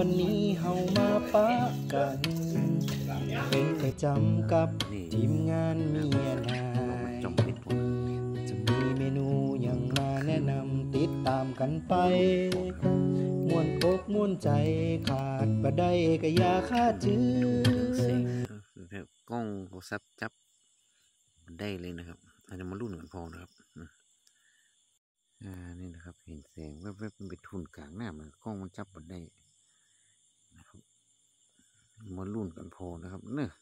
วันนี้เฮามาปะกันเป็นประจำกับทีมงานเมียนายจะมีเมนูอย่างมาแนะนำติดตามกันไปม่วนอกม่วนใจขาดบ่ได้ก็อย่าขาดจื้อกล้องโทรศัพท์จับได้เลยนะครับอาจจะมาลุ้นกันพอนะครับนี่นะครับเห็นแสงแวบๆมันเป็นทุนกลางหน้ามันกล้องมันจับมันได้นะครับมาลุ้นกันพอนะครับเนอะ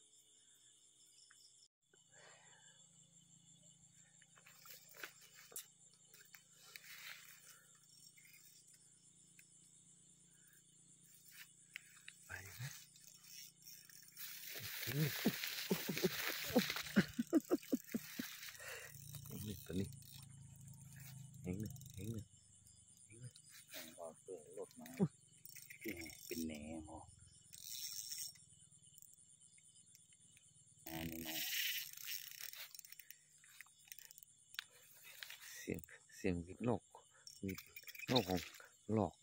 ไปนะตัวนี้เองพอเปิดรถมาเป็นแหนพอนี่นะเสียงวิดโลกของหลอก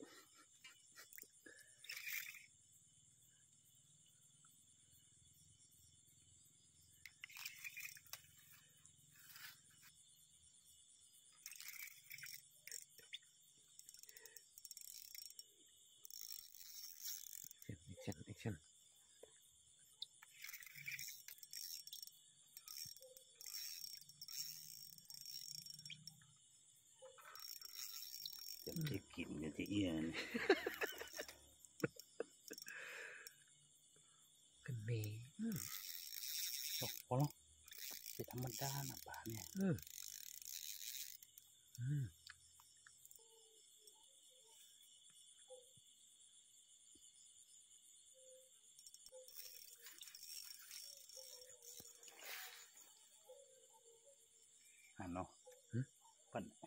แอคชั่นจะกินจะเอียนกันเน่ตกพอแล้วเป็นธรรมดานะป่าเนี่ยเนาะปั่นนะ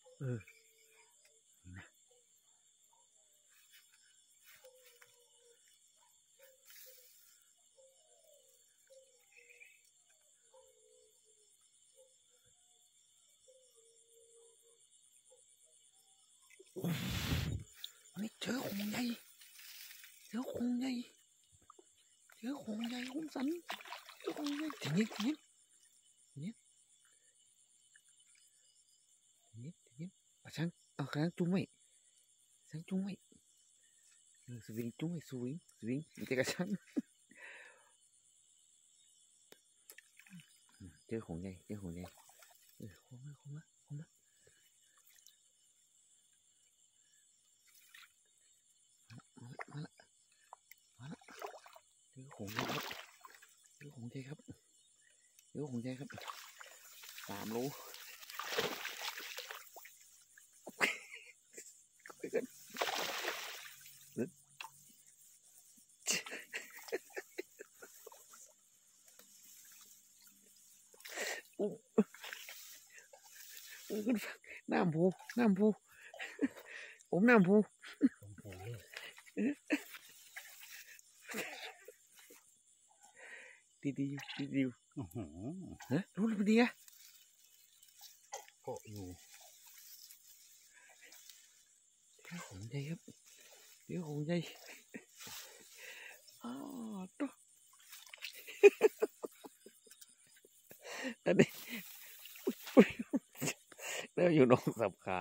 นี่เจอของใหญ่ของสันเจอของใหญ่ทีนี้ช่างเอาข้างจุ้งไว้ช่างจุ้งไว้สวิงจุ้งไว้สวิงมันจะกระช่างเจอของใหญ่เข้ามาเจอของใหญ่ครับ3 โลน้ำพูผมน้ำพูดีฮะรู้แล้วดีอะก็อยู่เดี๋ยวของใหญ่ครับตัวอันนี้แล้วอยู่น้องสับขา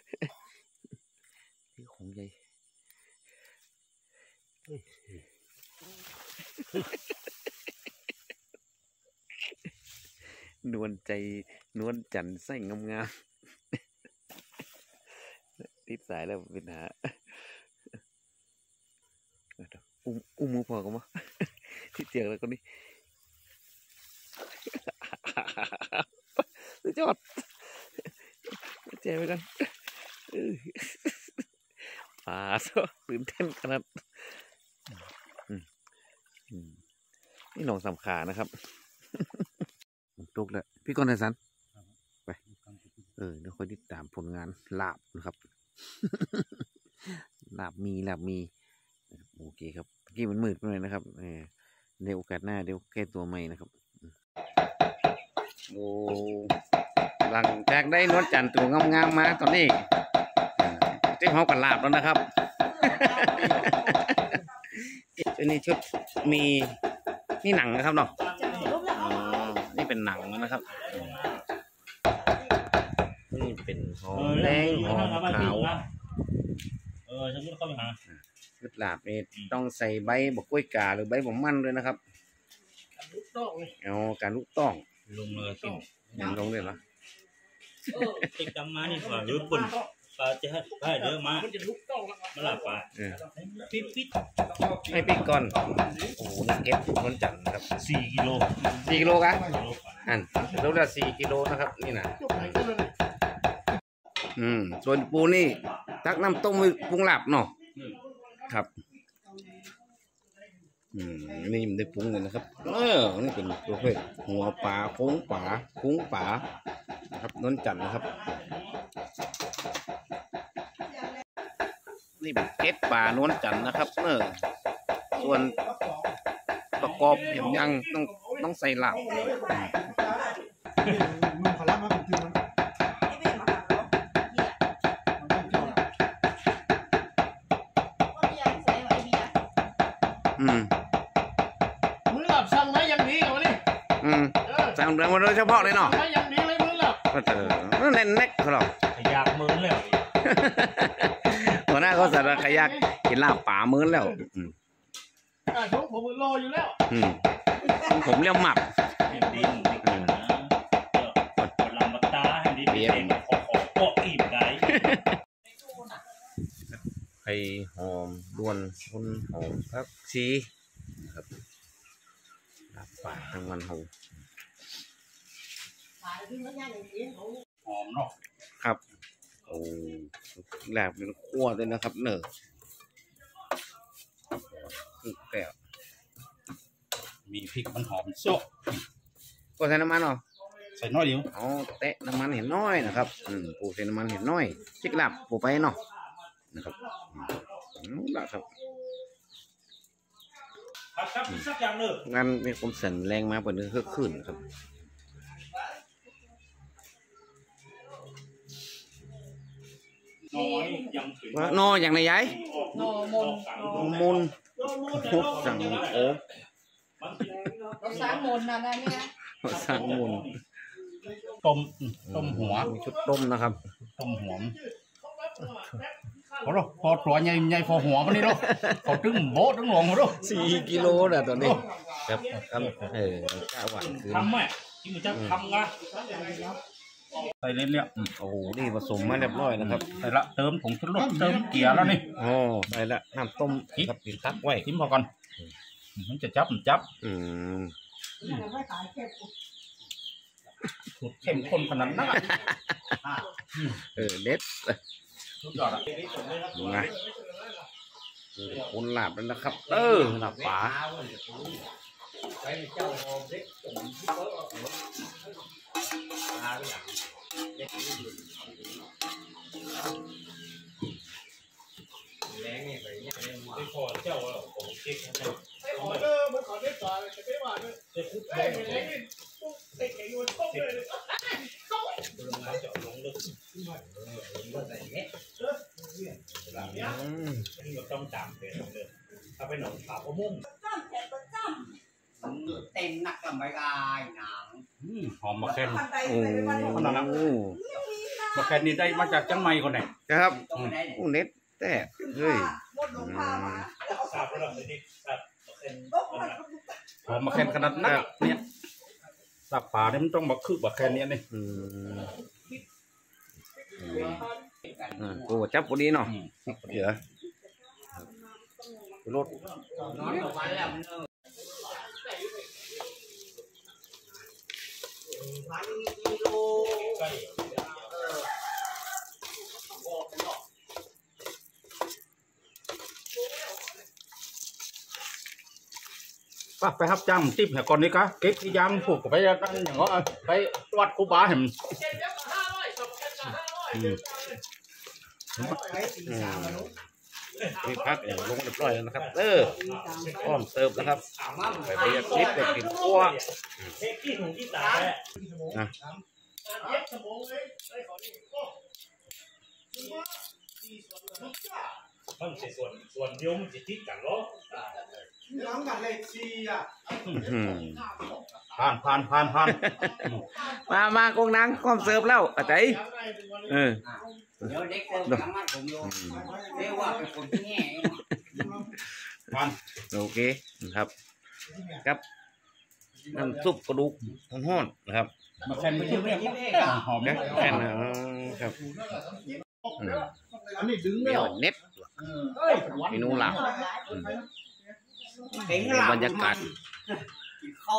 เดี๋ยวของใหญ่นวลจันทร์ใส่งามติดสายแล้วเป็นหาอุ้มมือพอกันมั้ยที่เจียงแล้วก็นี่สุดยอดเจ๋งไปกันป่าซะตื่นเต้นขนาดนี่หนองสำขานะครับตกแล้วพี่กรณ์ไทยสันไปเดี๋ยวค่อยติดตามผลงานลาบนะครับลาบมีโอเคครับเมื่อกี้มันมืดไปหน่อยนะครับในโอกาสหน้าเดี๋ยวแก้ตัวใหม่นะครับโอ้หลังจากได้นวลจันทร์ตัวงามๆมาตอนนี้เจ้าเขากันลาบแล้วนะครับตัวนี้ชุดมีนี่หนังนะครับเนาะอ๋อนี่เป็นหนังนะครับนี่เป็นหอมแดงหอมขาวฉันไม่เข้าไปหาชุดลาบนี่ต้องใส่ใบบกกล้วยกาหรือใบบกมันด้วยนะครับเอาการลูกต้องลงเลยติ่มยังลงเลยเหรอติดดำมานี่ว่าหรือปุ่นปลาจะให้เดิมมาเมื่อไหร่ปลาปิดให้ปิดก่อนโอ้โหนี่เก็บนนจันนะครับ 4 กิโลกันอันรู้ละ4 กิโลนะครับนี่นะส่วนปูนี่ตักน้ำต้มปรุงลาบเนาะครับนี่มันได้ปรุงเลยนะครับนี่เป็นประเภทหัวปลาคุ้งปลาครับนนจันนะครับนี่เป็นเก็ดปลานวลจันทร์นะครับส่วนประกอบยังต้องใส่เหล้ามือหลับสั่งไว้อย่างนี้เหรอนี่สั่งเรื่องมาโดยเฉพาะเลยเนาะอย่างนี้เลยมือหลับก็เน้นเน็กเขาหรอกอยากมือแล้วหัวหน้าเขาสั่งขยักกินลาบป่ามื้อแล้วผมรออยู่แล้วผมเรียกหมับดินลำบัตตาให้ดินเองขออิ่มได้ไข่หอมด้วนต้นหอมผักชีครับลาบป่าทั้งวันหอมเนาะครับโอ้แหลกเป็นขั้วเลยนะครับคือแก้วมีพริกมันหอมโซะก็ใส่น้ำมันเหรอใส่น้อยเดียวอ๋อเตะน้ำมันเห็นน้อยนะครับปูใส่น้ำมันเห็นน้อยจิกหลับปูไปเนาะนะครับละครับสักอย่างเลยงานมีความสั่นแรงมาเปิดเนื้อขึ้นครับว่านออย่างไรยายนอมุนทุกสั่งโอ๊บสร้างมนนะเนี่ยสร้างมุนต้มหัวมีชุดต้มนะครับต้มหัวพอตัวใหญ่พอหัวมันนี่หรอพอตึ้งโบ๊ะตึ้งหลงหรอ 4 กิโลน่ะตอนนี้ครับจ้าหวานคือทำไหมที่มันจะทำนะใส่เล่นเนี่ยโอ้โหนี่ผสมมาเรียบร้อยนะครับใส่ละเติมผงชูรสเติมเกลือแล้วนี่ใส่ละน้ำต้มครับติดตักไว้ทิ้งพอก่อนมันจะจับเข้มข้นขนาดนั้นเด็ดนะคุณหลับแล้วนะครับหลับป๋าแรงนี่ไปเนี่ยไม่พอเจ้าของเก๊กนะมันขอได้ต่อจะไม่ว่าเลยจะคุกเลยแรงนี่ปุ๊บเตะไก่โยนต้มเลยลงน้ำเจาะลงเลยนี่ต้องจำเป็นเลยถ้าเป็นหนองขาวก็มุ่งเต็มหนักกับใบกายหนังหอมมะเขือขนาดนั้นมะเขือนี่ได้มาจากจังไมคนไหนครับเน็ตแต่เฮ้ยหอมมะเขือขนาดนั้นเนี่ยสับป่าเนี่ยมันต้องมาคืบมะเขือเนี่ยนี่กูจับพอดีเนาะเดี๋ยวรถไปครับจำติ๊บเนี่ยก่อนนี้ก็เก็บที่ยามผูกไปนั่นอย่างก็ไปวัดคูบาเห็นมีพักอย่างลงเรียบร้อยแล้วนะครับพร้อมเสิร์ฟแล้วครับไปเรียกคลิปไปกินขั้วมันส่วนเดียวมันจะติดกันหรอน้ำกันเลยซีอ่ะผ่านมากงนางความเสิร์ฟแล้วอาจารย์เดี๋ยวเด็กเติมน้ำมันผมโยมเรียกว่าเป็นคนที่แง่โอเคนะครับครับน้ำซุปกระดูกห้อนๆนะครับมาแค่ไม่ใช่เรื่องหอมนะแค่นะครับอันนี้ดึงเดี๋ยวเน็ตเมนูหลักบรรยากาศเข้า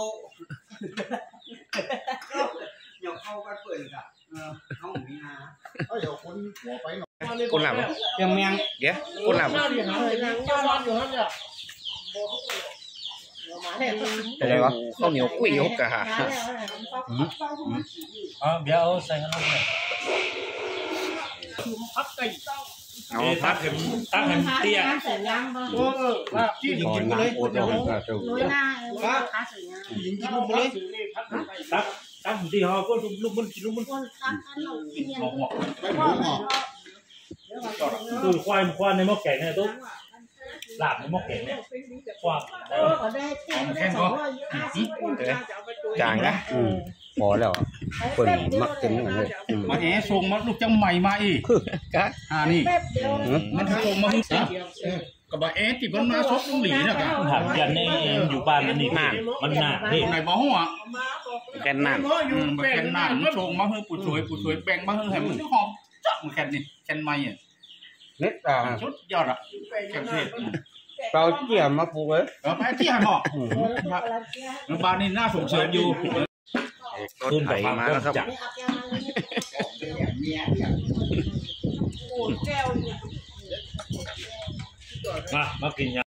อย่าเข้ากันเปิดอ่ะเข้ามีนาเดี๋ยวคนหัวไปหน่อยคนหลับยังเมียงเดี๋ยวคนหลับอะไรวะข้าวเหนียวกุ้ยฮกกะฮะเดี๋ยวใส่ขนมเลยเอาตักเห็นเตี้ยที่หญิงกินเลยโอ้โหยิงกินลงไปเลยตักที่ห่อก็ลูกมันคือควายในหม้อแกงเนี่ยตุ๊กหลาบในหม้อแกงเนี่ยควายจางนะพอแล้วเปิดมักเต็มเลยมาแหส่งมาลูกจังใหม่มาอีกกะนี่มันส่งมาให้สิกับว่าที่มันมาซบลุงหลีนะกันถามยันนี่อยู่บ้านมันนี่มันหนาที่ไหนบ่หัวแกนนั่นแกนหนามันส่งมาให้ผู้ช่วยแบ่งมาให้ให้มันหอมจับมันแกนนี่แกนใหม่อ่ะเน็ตชุดยอดอ่ะแกนเทศเราเกี่ยมาปลูกเลยไปที่หันหอกบ้านนี่น่าส่งเสริมอยู่ต้นไผ่มาแล้วครับมากินยา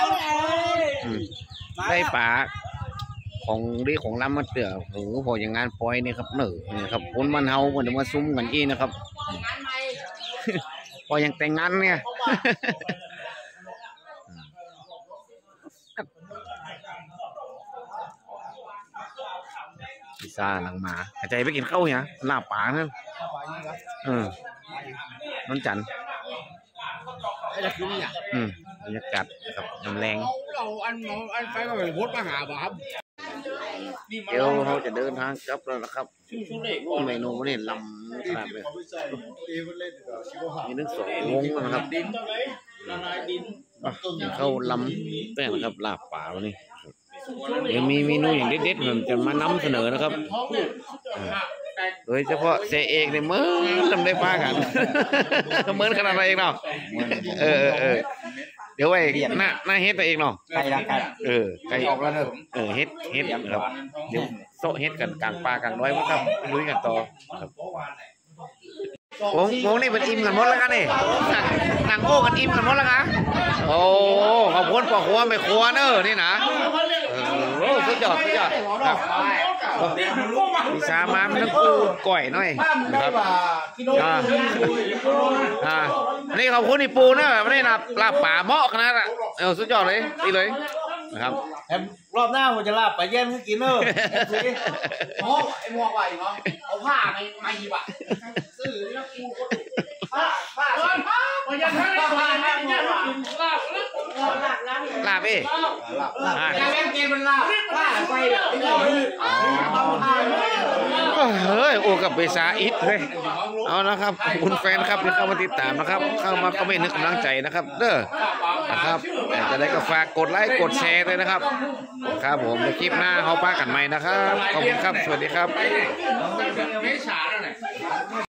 ได้ปลาของดีของล้ำมาเตือโอ้โหพออย่างงานปล่อยนี่ครับนี่ครับคนมันเฮาคนจะมาซุ้มกันอีนะครับพออย่างแต่งงานเนี่ยพิซซ่าหลังมาหายใจไปกินข้าวเนี่ยลาบป่านั่นน้ำจันบรรยากาศครับน้ำแรงเราอันไปก็ไปโพสต์มาหาบ่ครับเดี๋ยวเราจะเดินทางกลับแล้วนะครับเมนูวันนี้ลำขนาดเลยมีนึกสองวงนะครับเข้าลำแป้งนะครับลาบป่าวันนี้เดี๋ยวมีเมนูอย่างเด็ดๆผมจะมานำเสนอนะครับโดยเฉพาะเสเอกเนี่ยเมื่อทำได้ฟ้ากันเหมือนขนาดอะไรเองเนาะเดี๋ยวไว้หน้าเฮ็ดไปเองเนาะไก่ไก่ออกแล้วเนอะเฮ็ดครับเดี๋ยวโซเฮ็ดกันกลางป่ากลางน้อยมั้งครับลุยกันต่อครับวงนี่เป็นอิ่มกันหมดแล้วกันนี่หนังโอ้กันอิ่มกันหมดแล้วกันโอ้ขอบคุณพ่อครัวไม่ครัวเนอะนี่นะโอ้สุดยอดครับมีชามามันต้องกู้ก่อยหน่อยนะครับนี่ขอบคุณอีปูเนอะไม่ได้นับลาบป่าเหมาะขนาดน่ะสุดยอดเลยนี่เลยนะครับรอบหน้าผมจะลาบไปเย็นให้กินเนอะโอ้ไอ้หมวกไหวเนาะเอาผ้ามาหยิบอ่ะซื้อแล้วกูผ้าพยันให้ลาบเอ๊การเล่นเกมมันผ้าไปเฮ้ยโอ้กับเบซาอิทเฮ้ยเอานะครับคุณแฟนครับที่เข้ามาติดตามนะครับเข้ามาคอมเมนต์นึกกำลังใจนะครับเด้อนะครับจะได้ก็ฝากกดไลค์กดแชร์เลยนะครับครับผมในคลิปหน้าเขาป้ากันใหม่นะครับขอบคุณครับสวัสดีครับ